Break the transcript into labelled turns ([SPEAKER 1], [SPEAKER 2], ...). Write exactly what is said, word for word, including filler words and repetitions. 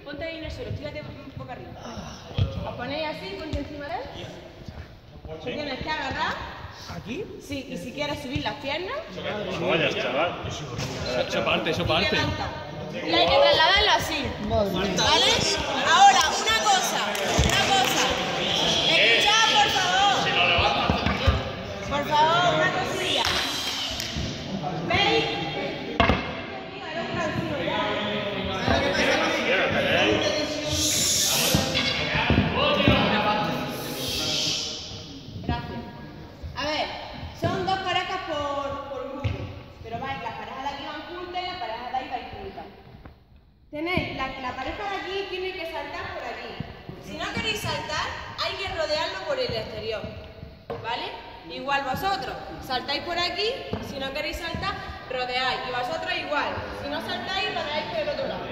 [SPEAKER 1] ponte ahí en el suelo, tírate un poco arriba. Os ponéis así, ponte encima de él. Te tienes que agarrar.
[SPEAKER 2] ¿Aquí?
[SPEAKER 1] Sí, y si quieres subir las piernas.
[SPEAKER 3] No vayas, chaval.
[SPEAKER 2] Eso parte, eso parte.
[SPEAKER 1] Y hay que trasladarlo así. ¿Vale? Ahora, una cosa, una cosa. Escuchad, por favor. Por favor, una cosilla. ¿Veis? Gracias. A ver, son dos parejas por, por grupo. Pero vais, las parejas de aquí van juntas y las parejas de ahí vais juntas. Tenéis, la, la pareja de aquí tiene que saltar por aquí. Si no queréis saltar, hay que rodearlo por el exterior. ¿Vale? Igual vosotros, saltáis por aquí, si no queréis saltar, rodeáis. Y vosotros igual, si no saltáis, rodeáis por el otro lado.